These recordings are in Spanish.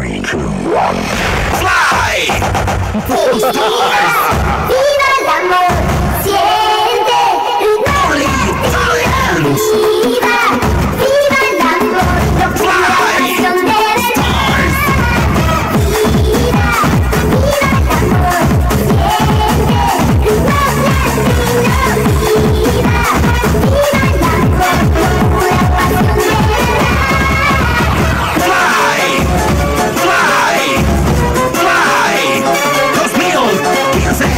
3, 2, 1. Fly! Full stars! ¡Viva el amor! ¡Siente ritmo! ¡Viva! ¡Viva el amor! ¡Lo que la pasión de verdad! ¡Viva! ¡Viva el amor! ¡Siente ritmo latino! ¡Viva! ¡Viva el amor! ¡Pura pasión de verdad! Fly! Fly! Fly! Los míos, fíjense.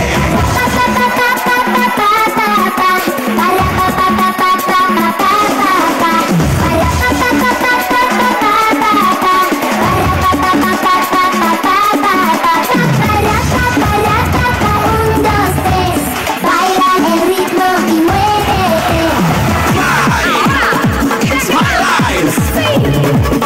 Un, dos, tres, baila el ritmo y muévete. Fly! It's my life!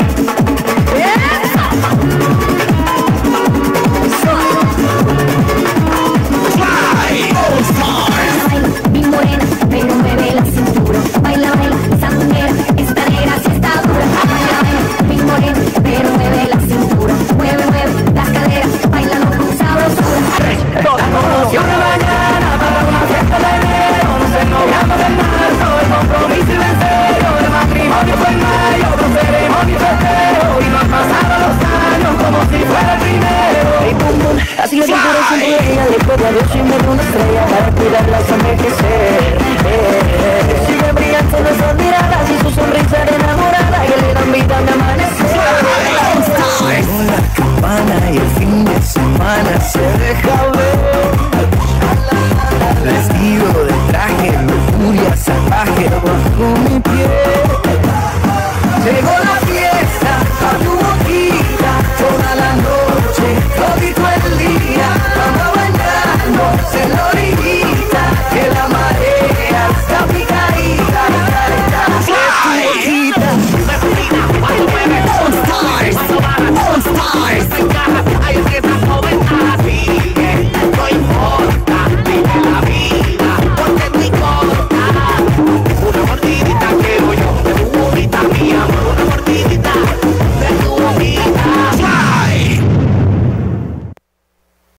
Fly! All stars! Mi morena, pero mueve la cintura. Baila, baila, sandunguera, esta negra sí está dura. Baila, baila, mi morena, pero mueve la cintura. Mueve, mueve las caderas, bailando con sabrosura. La conmoción de mañana para una fiesta de enero. Nos ennoviamos en marzo, el compromiso y vencerlo. El matrimonio fue en mayo, con ceremonia y festejo. Y nos pasaron los años como si fuera el primero. Y pum pum, así es el corazón de ella. Le puede a Dios y me dio una estrella para cuidarla hasta envejecer. Sigue brillando nuestras miradas y su sonrisa de enamorada que le dan vida al amanecer. Sonó la campana y el fin de semana se deja ver. Vestido de traje, lujuria salvaje, bajo mi